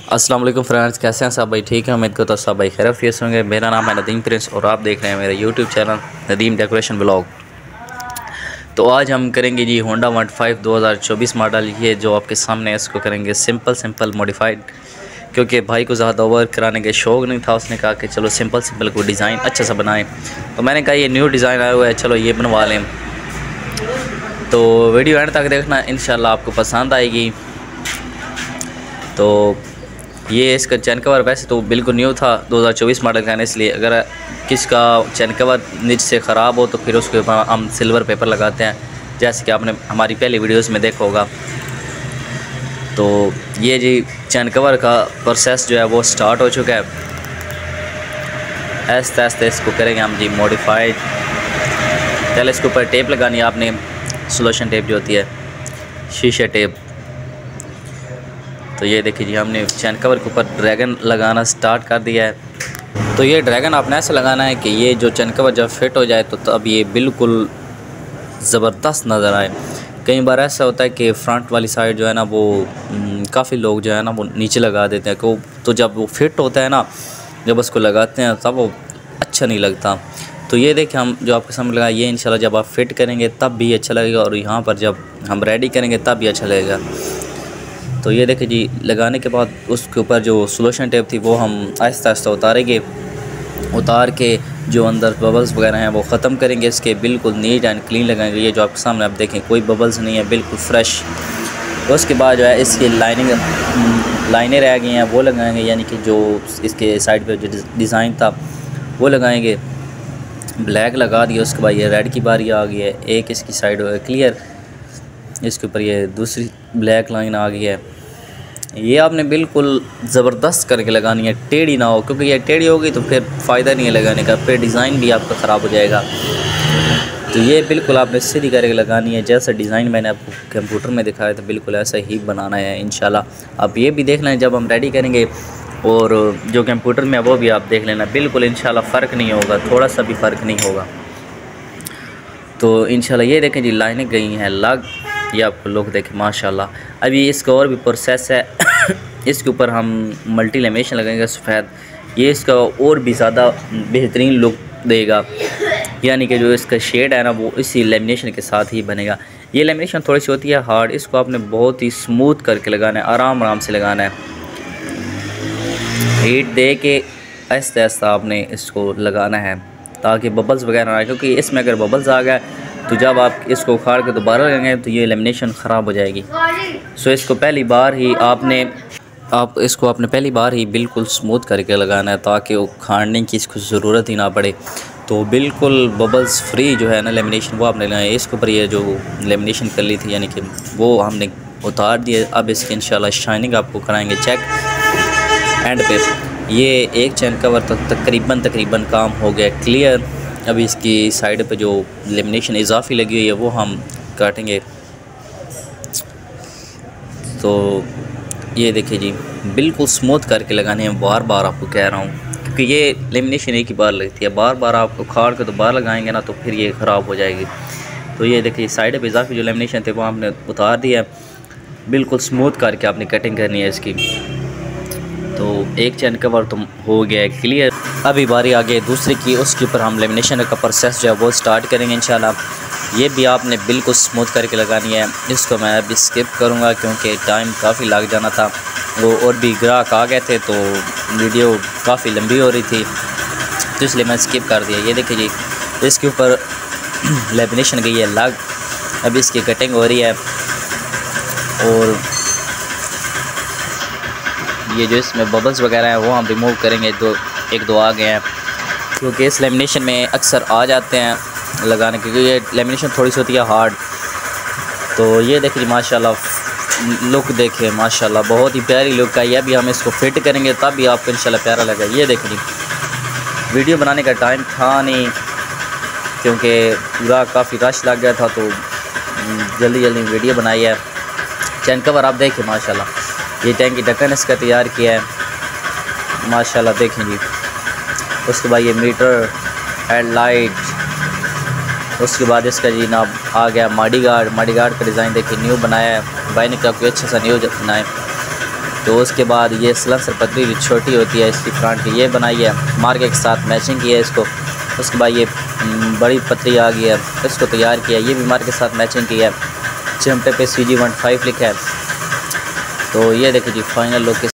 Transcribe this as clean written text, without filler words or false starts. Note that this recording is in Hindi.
अस्सलाम वालेकुम फ्रेंड्स, कैसे हैं सब भाई? ठीक है, उम्मीद करता हूँ सब भाई खैरियत होंगे। मेरा नाम है नदीम प्रिंस और आप देख रहे हैं मेरा YouTube channel Nadeem decoration blog. तो आज हम करेंगे जी होंडा 15 2024 मॉडल। ये जो आपके सामने है इसको करेंगे सिंपल मॉडिफाइड, क्योंकि भाई को ज़्यादा वर्क कराने के शौक़ नहीं था। उसने कहा कि चलो सिंपल कोई डिज़ाइन अच्छा सा बनाएं। तो मैंने कहा ये न्यू डिज़ाइन आया हुआ है, चलो ये बनवा लें। तो वीडियो एंड तक देखना, इंशाल्लाह आपको पसंद आएगी। तो ये इसका चैन कवर वैसे तो बिल्कुल न्यू था 2024 मॉडल का, इसलिए अगर किसका चैन कवर नीचे से ख़राब हो तो फिर उसके ऊपर हम सिल्वर पेपर लगाते हैं, जैसे कि आपने हमारी पहली वीडियोस में देखा होगा। तो ये जी चैन कवर का प्रोसेस जो है वो स्टार्ट हो चुका है। आहिस्ते आहिस्ते इसको करेंगे हम जी मॉडिफाइड। पहले इसके ऊपर टेप लगानी है आपने, सोल्यूशन टेप जो होती है, शीशे टेप। तो ये देखिए जी हमने चैन कवर के ऊपर ड्रैगन लगाना स्टार्ट कर दिया है। तो ये ड्रैगन आपने ऐसे लगाना है कि ये जो चैन कवर जब फिट हो जाए तो अब ये बिल्कुल ज़बरदस्त नज़र आए। कई बार ऐसा होता है कि फ्रंट वाली साइड जो है ना वो काफ़ी लोग जो है ना वो नीचे लगा देते हैं को, तो जब वो फिट होता है ना, जब उसको लगाते हैं तब वो अच्छा नहीं लगता। तो ये देखिए हम जो आपके सामने लगाए, ये इंशाल्लाह जब आप फिट करेंगे तब भी अच्छा लगेगा, और यहाँ पर जब हम रेडी करेंगे तब भी अच्छा लगेगा। तो ये देखिए जी लगाने के बाद उसके ऊपर जो सोल्यूशन टेप थी वो हम आहिस्ता आहिस्ता उतारेंगे। उतार के जो अंदर बबल्स वगैरह हैं वो ख़त्म करेंगे। इसके बिल्कुल नीट एंड क्लीन लगाएंगे। ये जो आपके सामने आप देखें कोई बबल्स नहीं है, बिल्कुल फ्रेश। तो उसके बाद जो है इसकी लाइनें रह गई हैं वो लगाएंगे, यानी कि जो इसके साइड पे जो डिज़ाइन था वो लगाएंगे। ब्लैक लगा दिया, उसके बाद ये रेड की बारी आ गई है। एक इसकी साइड क्लियर, इसके ऊपर ये दूसरी ब्लैक लाइन आ गई है। ये आपने बिल्कुल ज़बरदस्त करके लगानी है, टेढ़ी ना हो, क्योंकि ये टेढ़ी होगी तो फिर फ़ायदा नहीं है लगाने का, फिर डिज़ाइन भी आपका ख़राब हो जाएगा। तो ये बिल्कुल आपने सीधी करके लगानी है, जैसा डिज़ाइन मैंने आपको कंप्यूटर में दिखाया था बिल्कुल ऐसा ही बनाना है इंशाल्लाह। आप ये भी देख लें जब हम रेडी करेंगे, और जो कंप्यूटर में है वो भी आप देख लेना, बिल्कुल इंशाल्लाह फ़र्क नहीं होगा, थोड़ा सा भी फ़र्क नहीं होगा। तो इंशाल्लाह ये देखें जी लाइनें गई हैं लग, ये आपको लोग देखें माशाल्लाह। अभी इसका और भी प्रोसेस है इसके ऊपर हम मल्टी लेमिनेशन लगाएंगे सफ़ेद, ये इसका और भी ज़्यादा बेहतरीन लुक देगा, यानी कि जो इसका शेड है ना वो इसी लेमिनेशन के साथ ही बनेगा। ये लेमिनेशन थोड़ी सी होती है हार्ड, इसको आपने बहुत ही स्मूथ करके लगाना है, आराम से लगाना है। हीट दे के आहिस्ता आहिस्ता आपने इसको लगाना है ताकि बबल्स वगैरह ना आए, क्योंकि इसमें अगर बबल्स आ गए तो जब आप इसको उखाड़ के दोबारा लगाएंगे तो ये लेमिनेशन ख़राब हो जाएगी। सो इसको पहली बार ही आपने पहली बार ही बिल्कुल स्मूथ करके लगाना है, ताकि उखाड़ने की इसको ज़रूरत ही ना पड़े। तो बिल्कुल बबल्स फ्री जो है ना लेमिनेशन वो आपने लगाया। इसके ऊपर ये जो लेमिनेशन कर ली थी यानी कि वो हमने उतार दिए। अब इसकी इंशाल्लाह शाइनिंग आपको कराएंगे चेक एंड पे। ये एक चैन कवर तो तकरीबन काम हो गया क्लियर। अभी इसकी साइड पे जो लेमिनेशन इजाफी लगी हुई है वो हम काटेंगे। तो ये देखिए जी बिल्कुल स्मूथ करके लगाने हैं, बार बार आपको कह रहा हूँ, क्योंकि ये लेमिनेशन एक ही बार लगती है, बार बार आप उखाड़ के दोबारा लगाएंगे ना तो फिर ये ख़राब हो जाएगी। तो ये देखिए साइड पे इजाफी जो लेमिनेशन थे वो हमने उतार दिया, बिल्कुल स्मूथ करके आपने कटिंग करनी है इसकी। तो एक चैन कवर तो हो गया है क्लियर। अभी बारी आ गई दूसरी की, उसके ऊपर हम लेमिनेशन का प्रोसेस जो है वो स्टार्ट करेंगे इंशाल्लाह। ये भी आपने बिल्कुल स्मूथ करके लगानी है। इसको मैं अभी स्किप करूँगा क्योंकि टाइम काफ़ी लग जाना था, वो और भी ग्राहक आ गए थे तो वीडियो काफ़ी लंबी हो रही थी, तो इसलिए मैं स्किप कर दिया। ये देखिए जी इसके ऊपर लेमिनेशन गई है लग, अभी इसकी कटिंग हो रही है। और ये जो इसमें बबल्स वगैरह हैं वो हम रिमूव करेंगे, एक दो आ गए हैं, क्योंकि इस लेमिनेशन में अक्सर आ जाते हैं लगाने के, क्योंकि ये लेमिनेशन थोड़ी सी होती है हार्ड। तो ये देखिए माशाल्लाह लुक देखिए माशाल्लाह बहुत ही प्यारी लुक है। ये भी हम इसको फिट करेंगे तब भी आपको इंशाल्लाह प्यारा लगेगा। ये देखिए वीडियो बनाने का टाइम था नहीं, क्योंकि पूरा काफ़ी रश लग गया था, तो जल्दी वीडियो बनाई है। चैन कवर आप देखिए माशाल्लाह, ये टैंक की ढक्कन इसका तैयार किया है माशाल्लाह, देखें जी। उसके बाद ये मीटर हेडलाइट, उसके बाद इसका जी ना आ गया मॉडी गार्ड का डिज़ाइन देखिए न्यू बनाया है भाई ने, काफ़ी अच्छा सा न्यू बनाए। तो उसके बाद ये सलेंसर पतली जो छोटी होती है इसकी फ्रंट की ये बनाई है, मार्के के साथ मैचिंग की है इसको। उसके बाद ये बड़ी पतली आ गई है, इसको तैयार किया, ये भी मार्के के साथ मैचिंग की है। चिमटे पे CG 15 लिखा है। तो ये देखिए जी फाइनल लुक